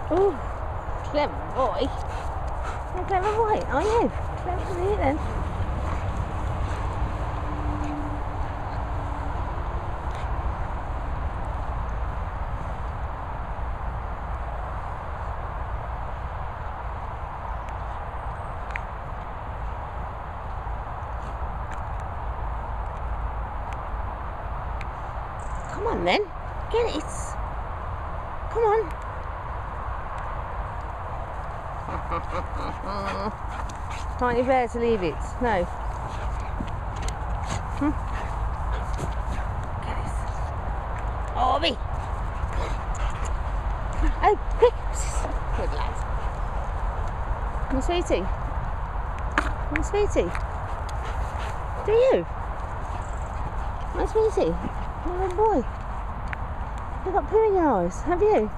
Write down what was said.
Oh, clever boy. You're a clever boy, are you? Clever for you then. Come on then, get it. Come on. Can't you bear to leave it? No. Get it. Orby. Oh, quick. Good lad. Come on, sweetie. Come on, sweetie. Do you? Come on, sweetie. You're a good boy. You've got poo in your eyes, have you?